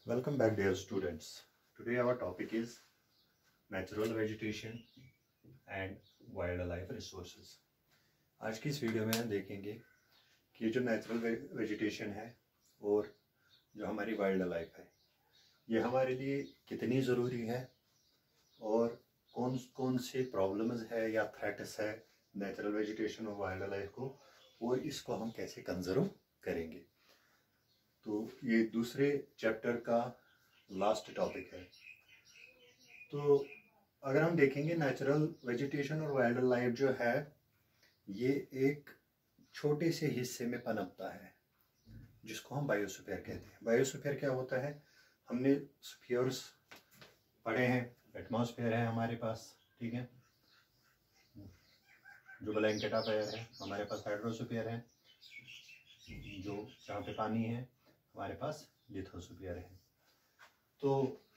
Welcome back, dear students. Today our topic is natural vegetation and wildlife resources. आज की इस video में हम देखेंगे कि जो नेचुरल वेजिटेशन है और जो हमारी वाइल्ड लाइफ है ये हमारे लिए कितनी ज़रूरी है और कौन कौन से प्रॉब्लम्स है या थ्रेट्स है नेचुरल वेजिटेशन और वाइल्ड लाइफ को, और इसको हम कैसे कंजर्व करेंगे। तो ये दूसरे चैप्टर का लास्ट टॉपिक है। तो अगर हम देखेंगे नेचुरल वेजिटेशन और वाइल्ड लाइफ जो है ये एक छोटे से हिस्से में पनपता है जिसको हम बायोस्फीयर कहते हैं। बायोस्फीयर क्या होता है, हमने स्फीयर्स पढ़े हैं, एटमॉस्फेयर है हमारे पास, ठीक है, जो ब्लैंकेट ऑफ एयर है, हमारे पास हाइड्रोस्फीयर है, जो जहाँ पे पानी है हमारे पास लिथोस्फीयर है। तो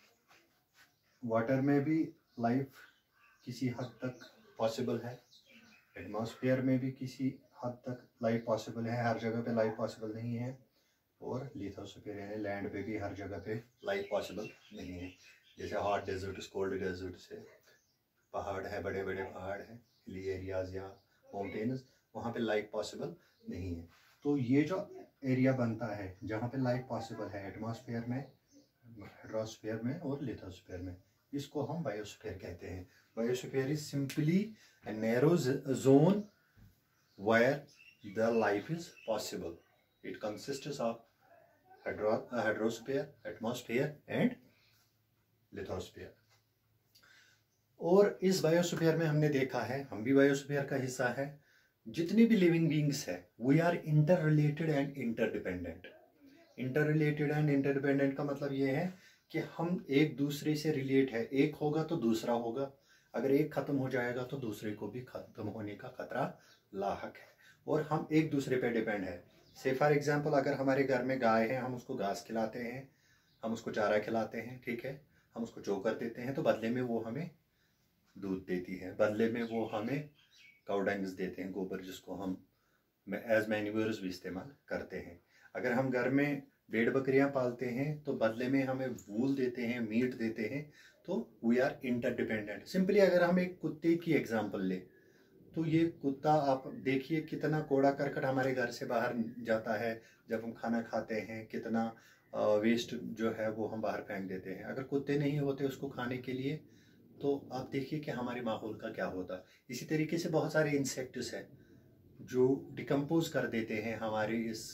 वाटर में भी लाइफ किसी हद तक पॉसिबल है, एटमॉस्फेयर में भी किसी हद तक लाइफ पॉसिबल है, हर जगह पे लाइफ पॉसिबल नहीं है, और लिथोस्फीयर यानी लैंड पे भी हर जगह पे लाइफ पॉसिबल नहीं है। जैसे हॉट डेजर्ट, कोल्ड डेजर्ट से पहाड़ है, बड़े बड़े पहाड़ हैं, हिली एरियाज या माउंटेन्स, वहाँ पे लाइफ पॉसिबल नहीं है। तो ये जो एरिया बनता है जहाँ पे लाइफ पॉसिबल है एटमॉस्फेयर में, हाइड्रोस्फीयर में और लिथोस्फीयर में, इसको हम बायोस्फीयर कहते हैं। Biosphere is simply a narrow zone where the life is possible. It consists of hydrosphere, atmosphere and lithosphere. और इस बायोस्फीयर में हमने देखा है, हम भी बायोस्फीयर का हिस्सा है, जितनी भी लिविंग बींग्स है we are interrelated and interdependent. Interrelated and interdependent का मतलब ये है कि हम एक दूसरे से रिलेट है, एक होगा तो दूसरा होगा, अगर एक खत्म हो जाएगा तो दूसरे को भी खत्म होने का खतरा लाहक है, और हम एक दूसरे पे डिपेंड है। से फॉर एग्जांपल अगर हमारे घर में गाय है, हम उसको घास खिलाते हैं, हम उसको चारा खिलाते हैं, ठीक है, हम उसको चोकर देते हैं, तो बदले में वो हमें दूध देती है, बदले में वो हमें काउ डंग्स देते हैं, गोबर, जिसको हम एज मैन्यूअर्स भी इस्तेमाल करते हैं। अगर हम घर में भेड़ बकरियां पालते हैं तो बदले में हमें वूल देते हैं, मीट देते हैं, तो वी आर इंटरडिपेंडेंट। सिंपली अगर हम एक कुत्ते की एग्जांपल ले तो ये कुत्ता, आप देखिए कितना कूड़ा करकट हमारे घर से बाहर जाता है, जब हम खाना खाते हैं कितना वेस्ट जो है वो हम बाहर फेंक देते हैं। अगर कुत्ते नहीं होते उसको खाने के लिए तो आप देखिए कि हमारे माहौल का क्या होता। इसी तरीके से बहुत सारे इंसेक्ट्स हैं जो डिकम्पोज कर देते हैं हमारे इस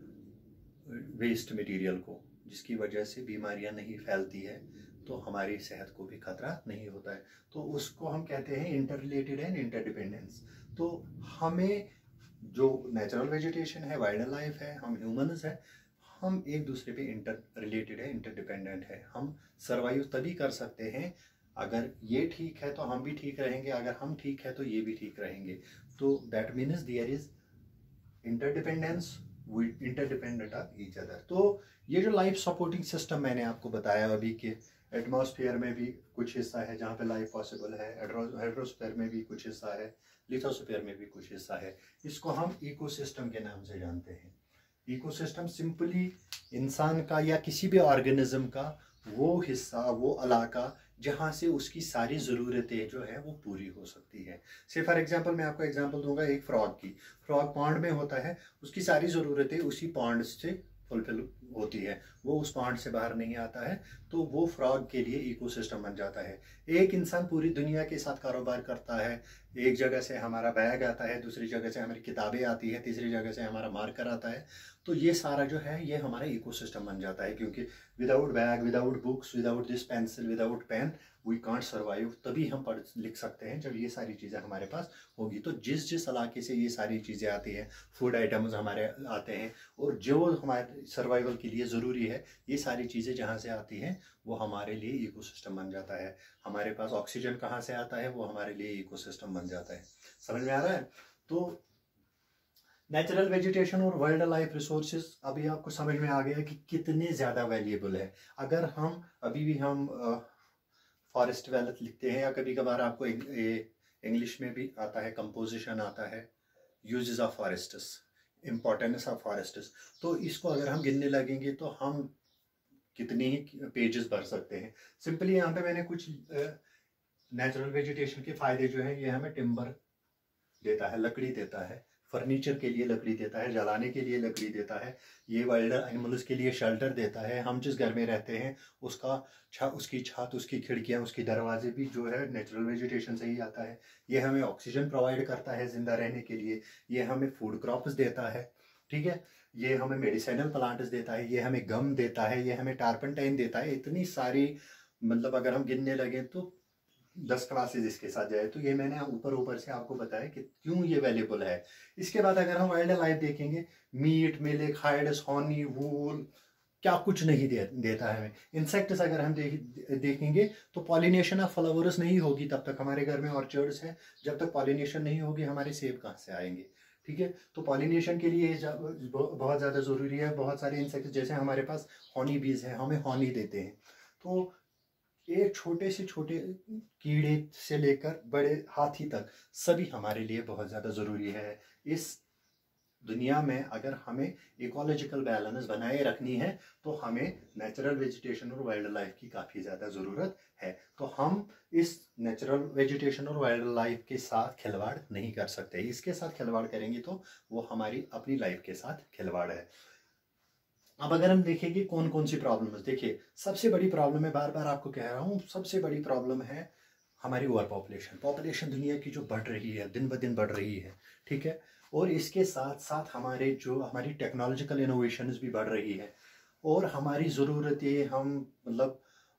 वेस्ट मटेरियल को, जिसकी वजह से बीमारियां नहीं फैलती है, तो हमारी सेहत को भी खतरा नहीं होता है। तो उसको हम कहते हैं इंटर रिलेटेड एंड इंटरडिपेंडेंस। तो हमें जो नेचुरल वेजिटेशन है, वाइल्ड लाइफ है, हम ह्यूमंस है, हम एक दूसरे पे इंटर रिलेटेड है, इंटरडिपेंडेंट है। हम सर्वाइव तभी कर सकते हैं अगर ये ठीक है तो हम भी ठीक रहेंगे, अगर हम ठीक है तो ये भी ठीक रहेंगे। तो that means there is interdependence, we interdependent of each other. तो ये जो लाइफ सपोर्टिंग सिस्टम मैंने आपको बताया अभी के, एटमॉस्फेयर में भी कुछ हिस्सा है जहाँ पे लाइफ पॉसिबल है, हाइड्रोस्फीयर में भी कुछ हिस्सा है, लिथोस्फीयर में भी कुछ हिस्सा है, इसको हम इकोसिस्टम के नाम से जानते हैं। इकोसिस्टम सिंपली इंसान का या किसी भी ऑर्गेनिज्म का वो हिस्सा, वो इलाका जहाँ से उसकी सारी ज़रूरतें जो है वो पूरी हो सकती है। से फॉर एग्जांपल मैं आपको एग्जांपल दूंगा एक फ्रॉग की। फ्रॉग पॉन्ड में होता है, उसकी सारी ज़रूरतें उसी पॉन्ड से फुलफिल होती है, वो उस पॉन्ड से बाहर नहीं आता है, तो वो फ्रॉग के लिए इकोसिस्टम बन जाता है। एक इंसान पूरी दुनिया के साथ कारोबार करता है, एक जगह से हमारा बैग आता है, दूसरी जगह से हमारी किताबें आती है, तीसरी जगह से हमारा मार्कर आता है, तो ये सारा जो है ये हमारा इकोसिस्टम बन जाता है। क्योंकि without bag, without books, without this pencil, without pen we can't survive. तभी हम पढ़ लिख सकते हैं जब ये सारी चीज़ें हमारे पास होगी। तो जिस जिस इलाके से ये सारी चीज़ें आती हैं, फूड आइटम्स हमारे आते हैं, और जो हमारे सर्वाइवल के लिए ज़रूरी है, ये सारी चीज़ें जहाँ से आती हैं वो हमारे लिए इकोसिस्टम बन जाता है। हमारे पास ऑक्सीजन कहाँ से आता है, वो हमारे लिए इकोसिस्टम बन जाता है। समझ में आ रहा है? तो नेचुरल वेजिटेशन और वाइल्ड लाइफ रिसोर्सेज अभी आपको समझ में आ गया कि कितने ज़्यादा वैल्यूएबल है। अगर हम अभी भी हम फॉरेस्ट वेल्थ लिखते हैं, या कभी कभार आपको इंग्लिश में भी आता है, कंपोजिशन आता है, uses of forests, importance of forests, तो इसको अगर हम गिनने लगेंगे तो हम कितनी ही पेजेस भर सकते हैं। सिंपली यहाँ पे मैंने कुछ नेचुरल वेजिटेशन के फायदे जो है, ये हमें टिम्बर देता है, लकड़ी देता है, फर्नीचर के लिए लकड़ी देता है, जलाने के लिए लकड़ी देता है, ये वाइल्ड एनिमल्स के लिए शेल्टर देता है। हम जिस घर में रहते हैं उसकी छत, उसकी खिड़कियाँ, उसकी दरवाजे भी जो है नेचुरल वेजिटेशन से ही आता है। ये हमें ऑक्सीजन प्रोवाइड करता है जिंदा रहने के लिए, ये हमें फूड क्रॉप्स देता है, ठीक है, ये हमें मेडिसिनल प्लांट्स देता है, ये हमें गम देता है, ये हमें टारपेंटाइन देता है। इतनी सारी, मतलब अगर हम गिनने लगे तो 10 क्लासेज इसके साथ जाए। तो ये मैंने ऊपर से आपको बताया कि क्यों ये वैल्यूबल है। इसके बाद अगर हम वाइल्ड लाइफ देखेंगे, meat, milk, hides, honey, wool, क्या कुछ नहीं देता है हमें। इंसेक्ट्स अगर हम देखेंगे तो पॉलिनेशन ऑफ फ्लावर्स नहीं होगी तब तक, हमारे घर में ऑर्चर्ड्स हैं, जब तक पॉलिनेशन नहीं होगी हमारे सेब कहाँ से आएंगे, ठीक है। तो पॉलिनेशन के लिए बहुत ज़्यादा ज़रूरी है। बहुत सारे इंसेक्ट्स, जैसे हमारे पास हनी बीज है, हमें हनी देते हैं। तो एक छोटे से छोटे कीड़े से लेकर बड़े हाथी तक सभी हमारे लिए बहुत ज़्यादा ज़रूरी है। इस दुनिया में अगर हमें इकोलॉजिकल बैलेंस बनाए रखनी है तो हमें नेचुरल वेजिटेशन और वाइल्ड लाइफ की काफ़ी ज़्यादा ज़रूरत है। तो हम इस नेचुरल वेजिटेशन और वाइल्ड लाइफ के साथ खिलवाड़ नहीं कर सकते। इसके साथ खिलवाड़ करेंगे तो वो हमारी अपनी लाइफ के साथ खिलवाड़ है। अब अगर हम देखेंगे कौन कौन सी प्रॉब्लम है, देखिए सबसे बड़ी प्रॉब्लम है, बार बार आपको कह रहा हूँ, सबसे बड़ी प्रॉब्लम है हमारी ओवर पॉपुलेशन दुनिया की जो बढ़ रही है, दिन ब दिन बढ़ रही है, ठीक है। और इसके साथ साथ हमारी टेक्नोलॉजिकल इनोवेशंस भी बढ़ रही है और हमारी ज़रूरतें, हम मतलब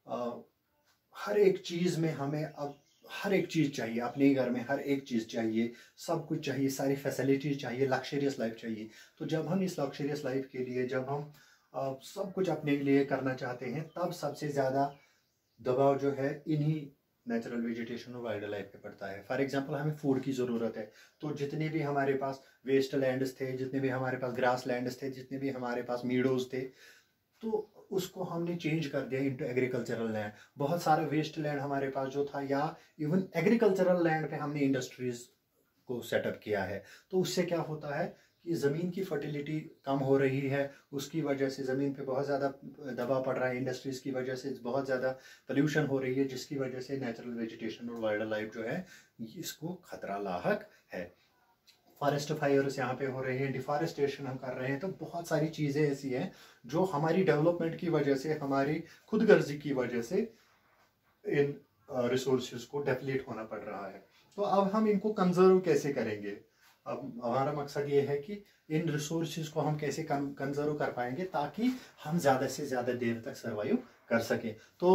हर एक चीज़ में हमें अब हर एक चीज़ चाहिए, अपने घर में हर एक चीज़ चाहिए, सब कुछ चाहिए, सारी फैसिलिटीज़ चाहिए, लग्जरियस लाइफ चाहिए। तो जब हम इस लग्जरियस लाइफ के लिए, जब हम सब कुछ अपने लिए करना चाहते हैं, तब सबसे ज़्यादा दबाव जो है इन्हीं नेचुरल वेजिटेशन और वाइल्ड लाइफ पे पड़ता है। फॉर एग्जांपल हमें फूड की ज़रूरत है, तो जितने भी हमारे पास वेस्ट लैंड्स थे, जितने भी हमारे पास ग्रास लैंड्स थे, जितने भी हमारे पास मीडोज थे, तो उसको हमने चेंज कर दिया इनटू एग्रीकल्चरल लैंड। बहुत सारा वेस्ट लैंड हमारे पास जो था, या इवन एग्रीकल्चरल लैंड पे हमने इंडस्ट्रीज को सेटअप किया है। तो उससे क्या होता है कि ज़मीन की फर्टिलिटी कम हो रही है, उसकी वजह से ज़मीन पे बहुत ज़्यादा दबाव पड़ रहा है, इंडस्ट्रीज़ की वजह से बहुत ज़्यादा पोल्यूशन हो रही है, जिसकी वजह से नेचुरल वेजिटेशन और वाइल्ड लाइफ जो है इसको खतरा लाहक है। फॉरेस्ट फायर्स यहाँ पे हो रहे हैं, डिफॉरेस्टेशन हम कर रहे हैं। तो बहुत सारी चीज़ें ऐसी हैं जो हमारी डेवलपमेंट की वजह से, हमारी खुदगर्जी की वजह से इन रिसोर्सेज को डेप्लीट होना पड़ रहा है। तो अब हम इनको कंजर्व कैसे करेंगे? अब हमारा मकसद ये है कि इन रिसोर्सेज को हम कैसे कंजर्व कर पाएंगे ताकि हम ज़्यादा से ज़्यादा देर तक सर्वाइव कर सकें। तो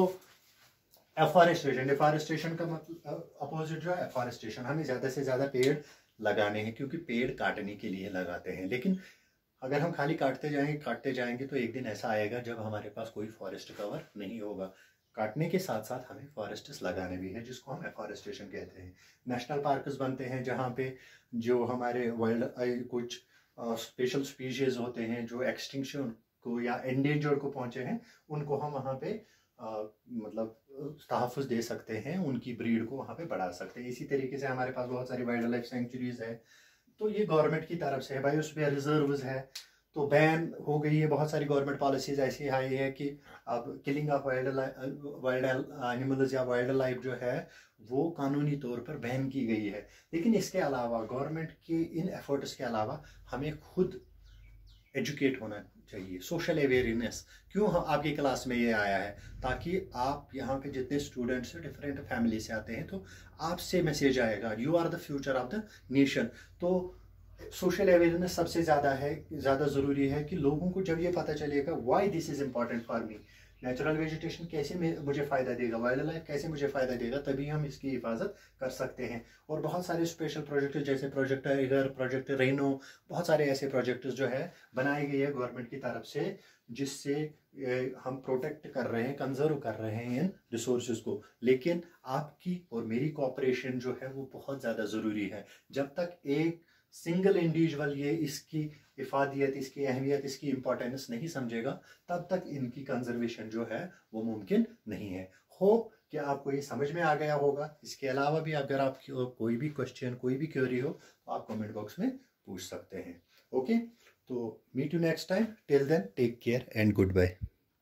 डिफॉरेस्टेशन का मतलब अपोजिट जो है एफॉरेस्टेशन, हमें ज़्यादा से ज़्यादा पेड़ लगाने हैं, क्योंकि पेड़ काटने के लिए लगाते हैं। लेकिन अगर हम खाली काटते जाएंगे तो एक दिन ऐसा आएगा जब हमारे पास कोई फॉरेस्ट कवर नहीं होगा। काटने के साथ साथ हमें फॉरेस्ट्स लगाने भी है, जिसको हम एफॉरेस्टेशन कहते हैं। नेशनल पार्क्स बनते हैं जहाँ पे जो हमारे वर्ल्ड कुछ स्पेशल स्पीशीज होते हैं जो एक्सटिंक्शन को या एंडेंजर्ड को पहुँचे हैं, उनको हम वहाँ पे मतलब तहफ़्फ़ुज़ दे सकते हैं, उनकी ब्रीड को वहाँ पे बढ़ा सकते हैं। इसी तरीके से हमारे पास बहुत सारी वाइल्ड लाइफ सेंचुरीज है, तो ये गवर्नमेंट की तरफ से है। बायोस्फीयर रिजर्व्स है, तो बैन हो गई है। बहुत सारी गवर्नमेंट पॉलिसीज ऐसी आई है कि अब किलिंग ऑफ वाइल्ड एनिमल्स या वाइल्ड लाइफ जो है वो कानूनी तौर पर बैन की गई है। लेकिन इसके अलावा गवर्नमेंट के इन एफर्ट्स के अलावा हमें खुद एजुकेट होना चाहिए, सोशल अवेयरनेस। क्यों आपकी क्लास में ये आया है? ताकि आप यहाँ पे जितने स्टूडेंट्स डिफरेंट फैमिली से आते हैं तो आपसे मैसेज आएगा, you are the future of the nation. तो सोशल अवेयरनेस सबसे ज़्यादा ज़रूरी है कि लोगों को जब ये पता चलेगा why this is important for me, natural vegetation कैसे मुझे फ़ायदा देगा, वाइल्ड लाइफ कैसे मुझे फ़ायदा देगा, तभी हम इसकी हिफाजत कर सकते हैं। और बहुत सारे स्पेशल प्रोजेक्ट जैसे प्रोजेक्ट टाइगर, प्रोजेक्ट रेनो, बहुत सारे ऐसे प्रोजेक्ट जो है बनाए गए हैं गवर्नमेंट की तरफ से, जिससे हम प्रोटेक्ट कर रहे हैं, कंजर्व कर रहे हैं इन रिसोर्सेज को। लेकिन आपकी और मेरी कोऑपरेशन जो है वो बहुत ज़्यादा ज़रूरी है। जब तक एक सिंगल इंडिविजुअल ये इसकी इफादियत, इसकी अहमियत, इसकी इम्पोर्टेंस नहीं समझेगा, तब तक इनकी कंजर्वेशन जो है वो मुमकिन नहीं है। होप कि आपको ये समझ में आ गया होगा। इसके अलावा भी अगर आप कोई भी क्वेश्चन, कोई भी क्वेरी हो तो आप कमेंट बॉक्स में पूछ सकते हैं। ओके, तो meet you next time. Till then take care and good bye.